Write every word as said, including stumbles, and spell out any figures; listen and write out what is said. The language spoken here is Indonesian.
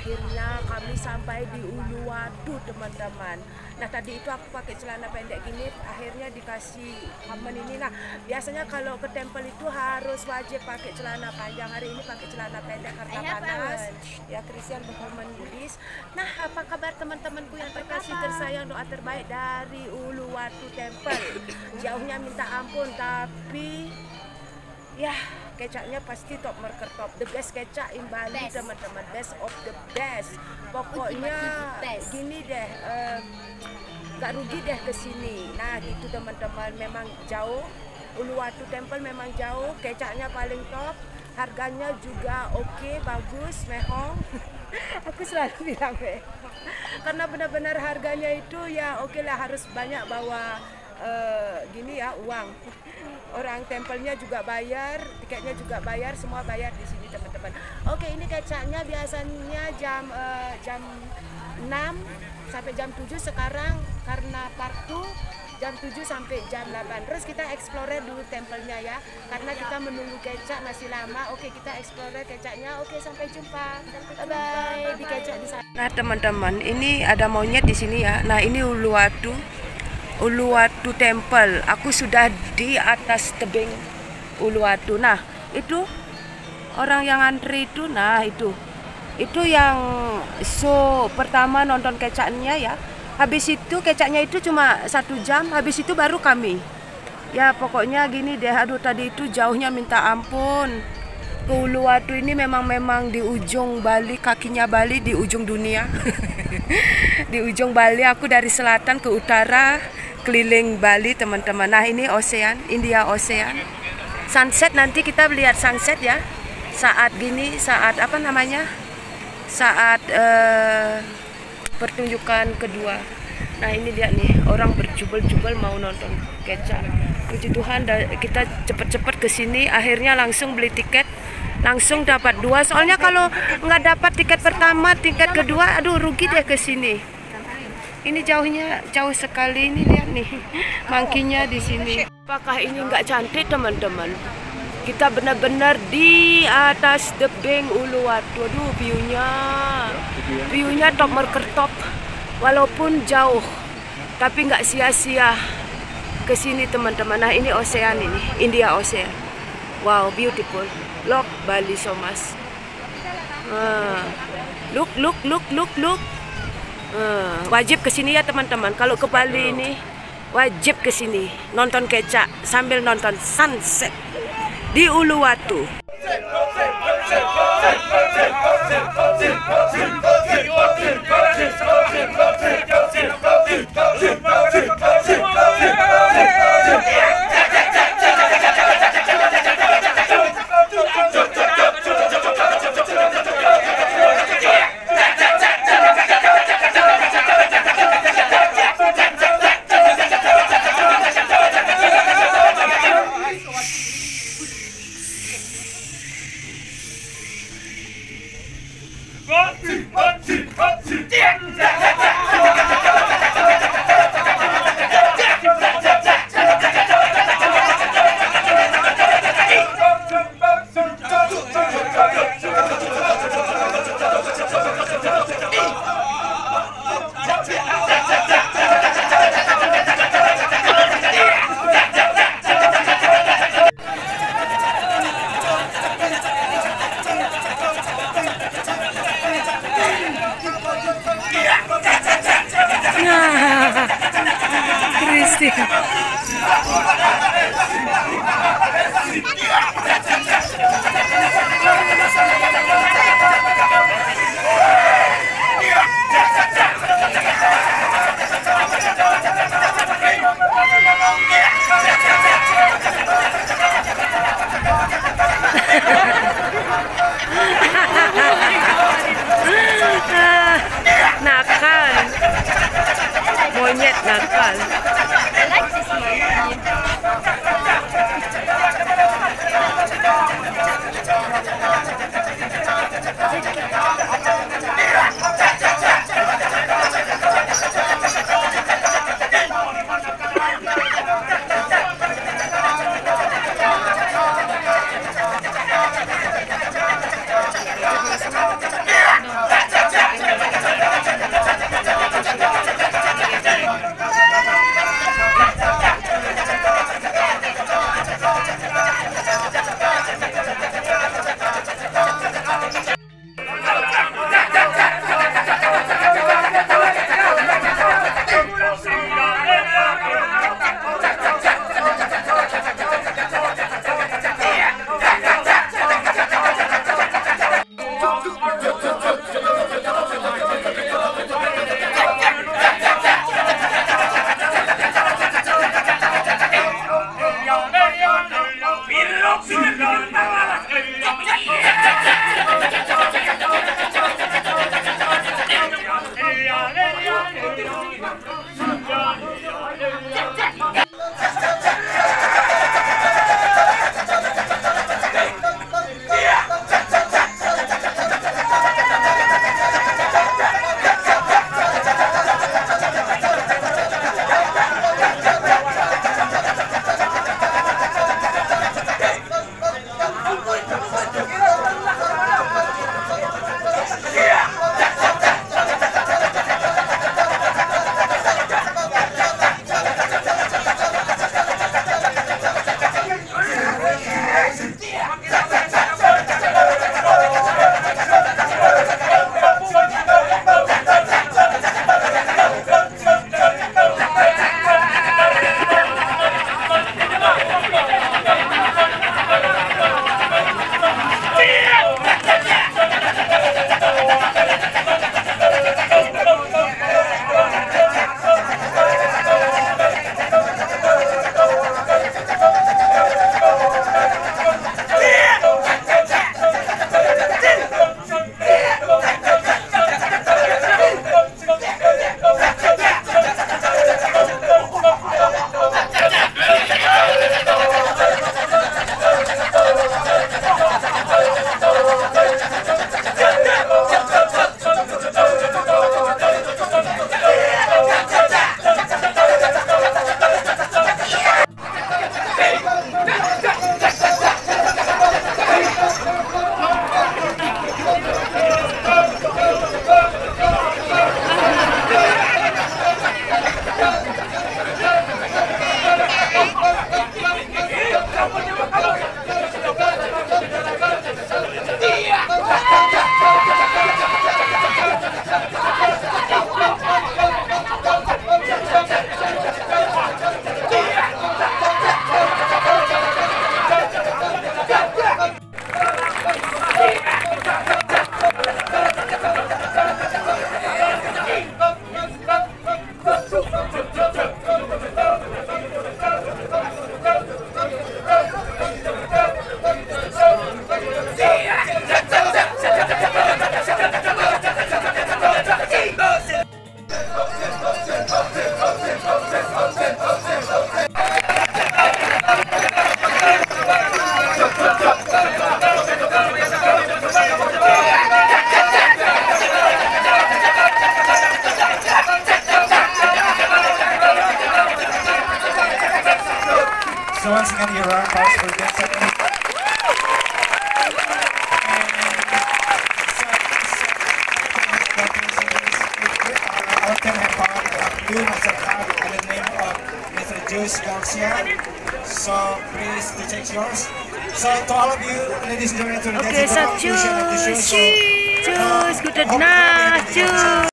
akhirnya kami sampai di Uluwatu, teman-teman. Nah, tadi itu aku pakai celana pendek gini, akhirnya dikasih aman ini. Nah, biasanya kalau ke tempel itu harus wajib pakai celana panjang. Hari ini pakai celana pendek karena panas. Ya, Christian Performance Budis. Nah, apa kabar teman-temanku yang terkasih, tersayang, doa terbaik dari Uluwatu Temple. Jauhnya minta ampun, tapi ya kecapnya pasti top marker top, the best kecap in Bali, teman-teman, best of the best. Pokoknya gini deh, uh, gak rugi deh ke sini. Nah gitu teman-teman, memang jauh, Uluwatu Temple memang jauh, kecapnya paling top, harganya juga oke, okay, bagus, mehong. Aku selalu bilang mehong, karena benar-benar harganya itu ya oke okay lah, harus banyak bawa uh, gini ya uang. Orang tempelnya juga bayar, tiketnya juga bayar, semua bayar di sini teman-teman. Oke, ini kecapnya biasanya jam uh, jam enam sampai jam tujuh, sekarang karena partu jam tujuh sampai jam delapan. Terus kita explore dulu tempelnya ya, karena kita menunggu kecap masih lama. Oke, kita explore kecapnya. Oke, sampai jumpa. Bye bye di kecap di sana. Nah, teman-teman, ini ada monyet di sini ya. Nah, ini Uluwatu. Uluwatu Temple. Aku sudah di atas tebing Uluwatu. Nah, itu orang yang antri itu, nah itu. Itu yang show pertama nonton kecapnya ya. Habis itu kecapnya itu cuma satu jam, habis itu baru kami. Ya pokoknya gini deh, aduh tadi itu jauhnya minta ampun. Ke Uluwatu ini memang memang di ujung Bali, kakinya Bali di ujung dunia. Di ujung Bali, aku dari selatan ke utara keliling Bali teman-teman. Nah ini ocean, India Ocean. Sunset, nanti kita lihat sunset ya. Saat gini, saat apa namanya? Saat uh, pertunjukan kedua. Nah ini lihat nih, orang berjubel-jubel mau nonton kecap. Puji Tuhan kita cepet-cepet ke sini, akhirnya langsung beli tiket, langsung dapat dua. Soalnya kalau nggak dapat tiket pertama, tiket kedua, aduh rugi deh ke sini. Ini jauhnya jauh sekali, ini lihat nih, mangkinya di sini. Apakah ini nggak cantik teman-teman? Kita benar-benar di atas tebing Uluwatu. Aduh, view-nya, view-nya top marker top. Walaupun jauh, tapi nggak sia-sia ke sini teman-teman. Nah ini ocean ini, India Ocean. Wow, beautiful. Look, Bali so much. Ah, look, look, look, look, look. Uh, wajib kesini ya teman-teman. Kalau ke Bali ini wajib kesini nonton kecap sambil nonton sunset di Uluwatu. Nakal, monyet nakal. Cha cha cha. So once again, your round of applause for that technique. Our team have found a new master card under the name of Mister Jus Garcia. So please to take yours. So to all of you, ladies and gentlemen, to the Okay, next so round, choose, the show. So, choose, good night, choose.